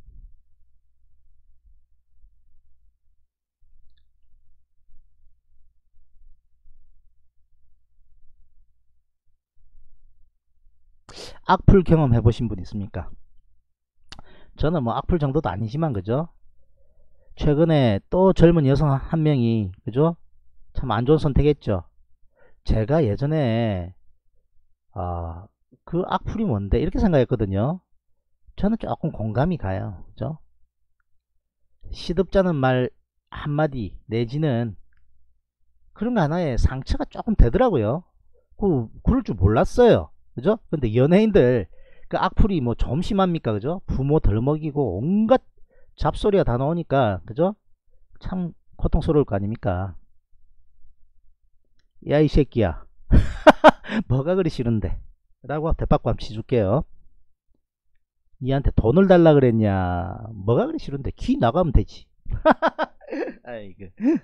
악플 경험 해보신 분 있습니까? 저는 뭐 악플 정도도 아니지만, 그죠? 최근에 또 젊은 여성 한 명이, 그죠? 참 안 좋은 선택했죠. 제가 예전에, 아, 그 악플이 뭔데? 이렇게 생각했거든요. 저는 조금 공감이 가요. 그죠? 시덥잖은 말 한마디 내지는 그런 거 하나에 상처가 조금 되더라고요. 그, 그럴 줄 몰랐어요. 그죠? 근데 연예인들, 그 악플이 뭐 좀 심합니까? 그죠? 부모 덜먹이고 온갖 잡소리가 다 나오니까, 그죠? 참 고통스러울 거 아닙니까? 야, 이 새끼야. 뭐가 그리 싫은데? 라고 대박감 치줄게요. 니한테 돈을 달라 그랬냐? 뭐가 그리 싫은데? 기 나가면 되지. 아이고.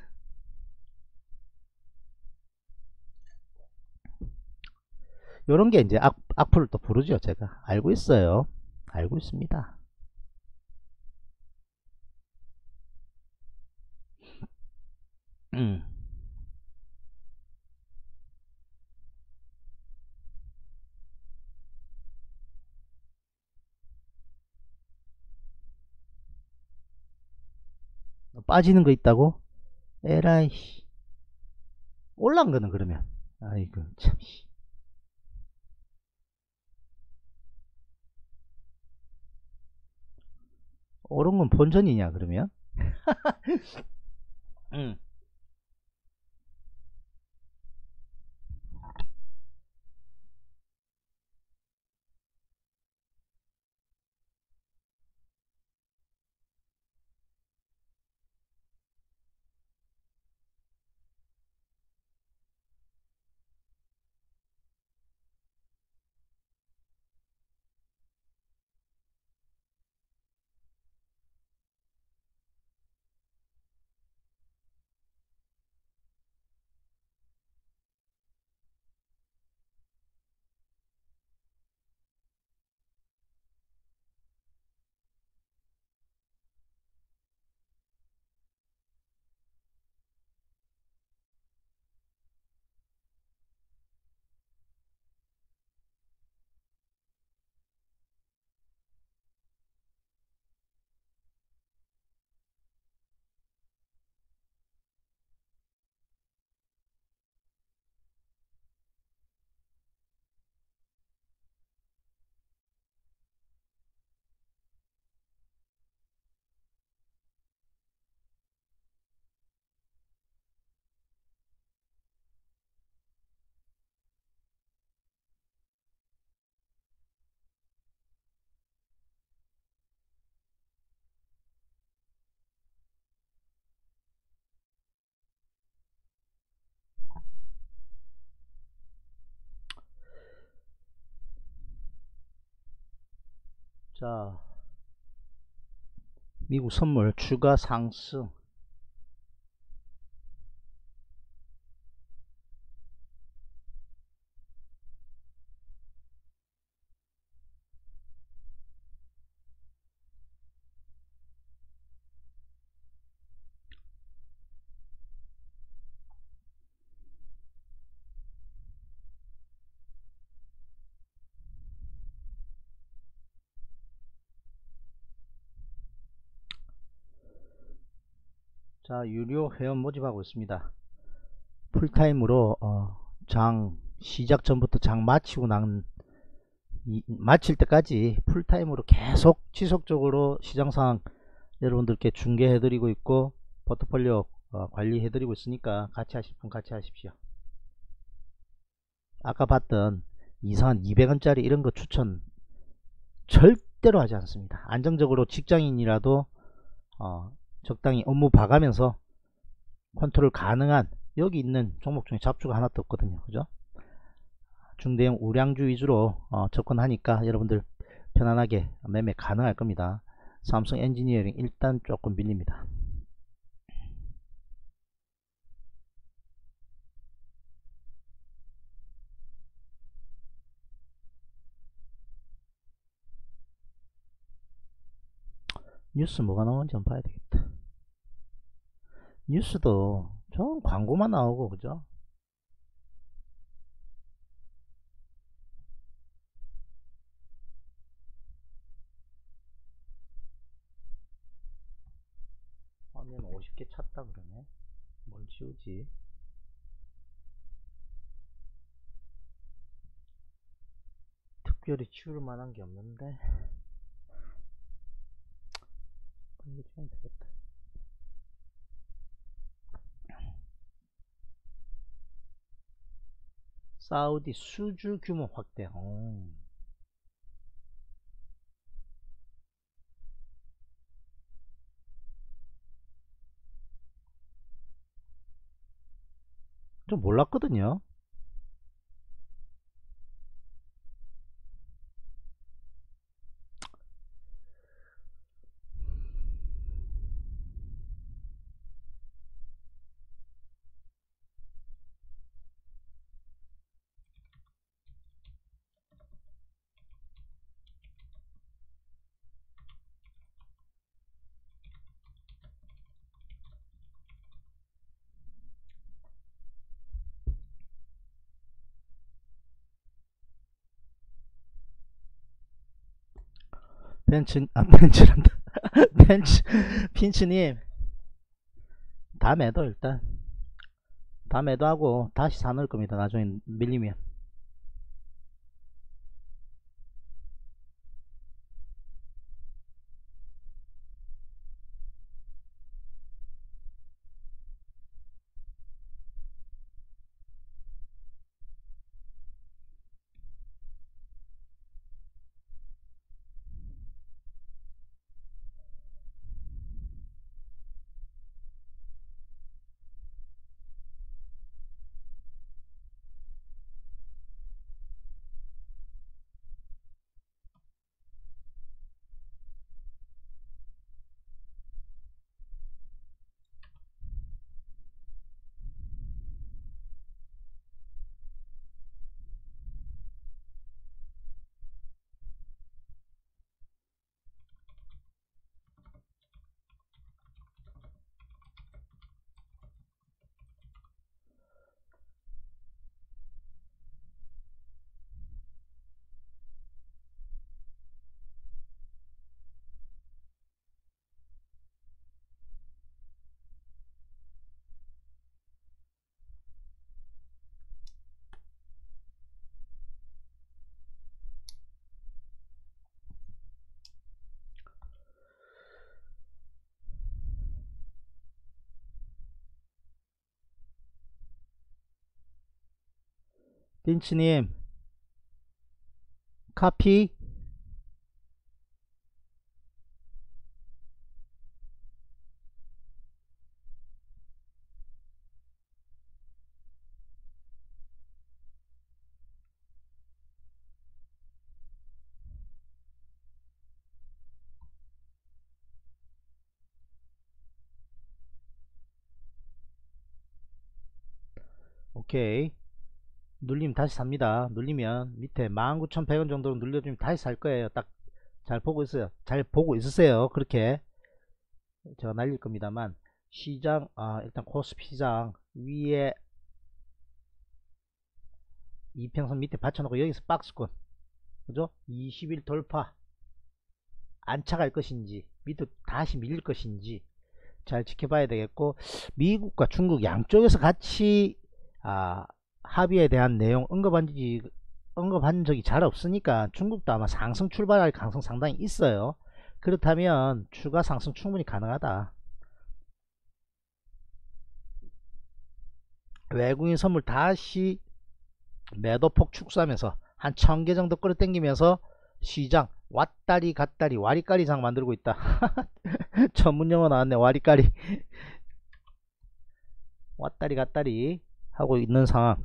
요런 게 이제 악, 악플을 또 부르죠. 제가 알고 있어요. 알고 있습니다. 음. 빠지는 거 있다고? 에라이. 올라온 거는 그러면. 아이고 참. 오른 건 본전이냐 그러면? 음. 자, 미국 선물 추가 상승. 자, 유료 회원 모집하고 있습니다. 풀타임으로 어, 장 시작 전부터 장 마치고 난 이, 마칠 때까지 풀타임으로 계속 지속적으로 시장 상황 여러분들께 중계해 드리고 있고 포트폴리오 어, 관리해 드리고 있으니까 같이 하실 분 같이 하십시오. 아까 봤던 이상한 이백 원짜리 이런 거 추천 절대로 하지 않습니다. 안정적으로 직장인이라도 어, 적당히 업무 봐가면서 컨트롤 가능한 여기 있는 종목 중에 잡주가 하나도 없거든요. 그죠? 중대형 우량주 위주로 어, 접근하니까 여러분들 편안하게 매매 가능할 겁니다. 삼성 엔지니어링 일단 조금 밀립니다. 뉴스 뭐가 나오는지 한번 봐야 되겠다. 뉴스도 전 광고만 나오고 그죠? 화면 오십 개 찼다 그러네. 뭘 지우지? 특별히 치울 만한 게 없는데 이거 지우면 되겠다. 사우디 수주 규모 확대. 오. 좀 몰랐거든요. 벤츠, 아, 벤츠란다. 벤츠, 핀츠님, 다 매도 일단. 다 매도하고 다시 사놓을 겁니다. 나중에 밀리면. 핀츠님, 카피? 오케이. 눌리면 다시 삽니다. 눌리면 밑에 만 구천백 원 정도로 눌려주면 다시 살 거예요. 딱 잘 보고 있어요. 잘 보고 있으세요. 그렇게 제가 날릴 겁니다만 시장, 아 일단 코스피 시장 위에 이평선 밑에 받쳐놓고 여기서 박스권, 그죠? 이십 일 돌파 안착할 것인지 밑으로 다시 밀릴 것인지 잘 지켜봐야 되겠고, 미국과 중국 양쪽에서 같이 아, 합의에 대한 내용 언급한, 지, 언급한 적이 잘 없으니까 중국도 아마 상승 출발할 가능성 상당히 있어요. 그렇다면 추가 상승 충분히 가능하다. 외국인 선물 다시 매도폭 축소하면서 한 천 개 정도 끌어당기면서 시장 왔다리 갔다리 와리까리장 만들고 있다. 전문용어 나왔네. 와리까리. 왔다리 갔다리 하고 있는 상황.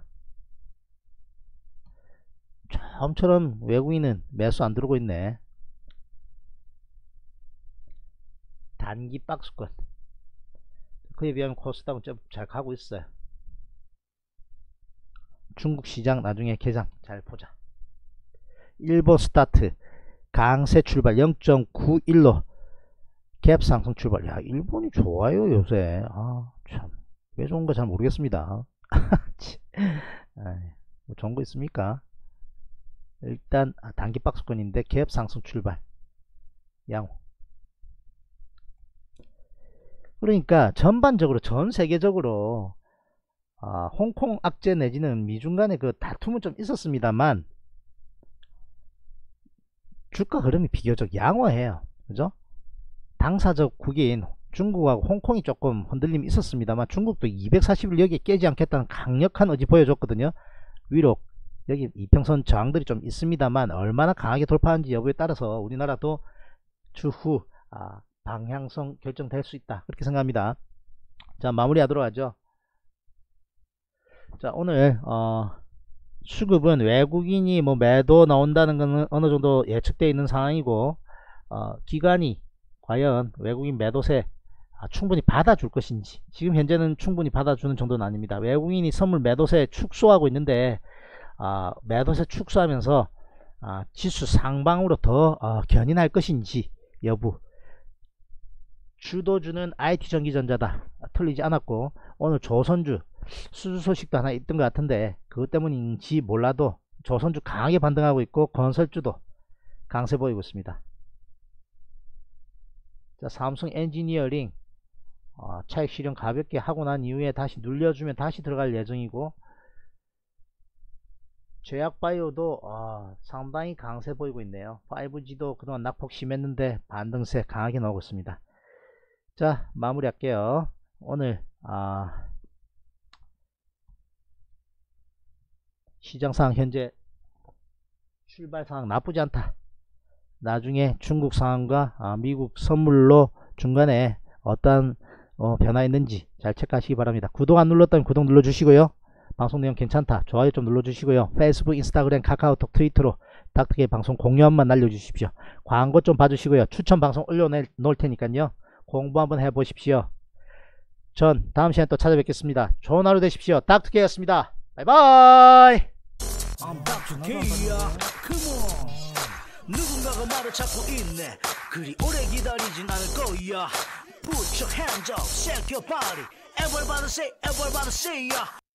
처음처럼 외국인은 매수 안 들어오고 있네. 단기 박스권. 그에 비하면 코스닥은 좀 잘 가고 있어요. 중국 시장 나중에 개장 잘 보자. 일본 스타트 강세 출발 영 점 구일로 갭 상승 출발. 야, 일본이 좋아요 요새. 아, 참, 왜 좋은가 잘 모르겠습니다. 아이, 뭐 좋은 거 있습니까? 일단 아, 단기 박스권인데 갭 상승 출발. 양호. 그러니까 전반적으로 전 세계적으로 아, 홍콩 악재 내지는 미중 간의 그 다툼은 좀 있었습니다만 주가 흐름이 비교적 양호해요. 그죠? 당사적 국인 중국하고 홍콩이 조금 흔들림이 있었습니다만 중국도 이백사십 일 여기에 깨지 않겠다는 강력한 의지 보여줬거든요. 위로 여기 이평선 저항들이 좀 있습니다만 얼마나 강하게 돌파하는지 여부에 따라서 우리나라도 추후 아, 방향성 결정될 수 있다, 그렇게 생각합니다. 자, 마무리하도록 하죠. 자, 오늘 어, 수급은 외국인이 뭐 매도 나온다는 것은 어느 정도 예측되어 있는 상황이고 어, 기관이 과연 외국인 매도세 아, 충분히 받아줄 것인지, 지금 현재는 충분히 받아주는 정도는 아닙니다. 외국인이 선물 매도세 축소하고 있는데 아, 매도세 축소하면서 아, 지수 상방으로 더 어, 견인할 것인지 여부. 주도주는 아이티 전기전자다, 틀리지 않았고 오늘 조선주 수주 소식도 하나 있던 것 같은데 그것 때문인지 몰라도 조선주 강하게 반등하고 있고 건설주도 강세 보이고 있습니다. 자, 삼성 엔지니어링 어, 차익 실현 가볍게 하고 난 이후에 다시 눌려주면 다시 들어갈 예정이고, 제약바이오도 어, 상당히 강세 보이고 있네요. 파이브지도 그동안 낙폭 심했는데 반등세 강하게 나오고 있습니다. 자, 마무리 할게요. 오늘 아, 시장상황 현재 출발상황 나쁘지 않다. 나중에 중국 상황과 아, 미국 선물로 중간에 어떤 어, 변화 있는지 잘 체크하시기 바랍니다. 구독 안 눌렀다면 구독 눌러주시고요. 방송 내용 괜찮다 좋아요 좀 눌러주시고요. 페이스북, 인스타그램, 카카오톡, 트위터로 닥터케이 방송 공유 한번 날려주십시오. 광고 좀 봐주시고요. 추천 방송 올려놓을 테니까요. 공부 한번 해보십시오. 전 다음 시간에 또 찾아뵙겠습니다. 좋은 하루 되십시오. 닥터케이였습니다. 바이바이. I'm 닥터 K야. Come on. 누군가가 말을 찾고 있네. 그리 오래 기다리진 않을 거야. Put your hands up, shake your body. Everybody say, everybody say, yeah.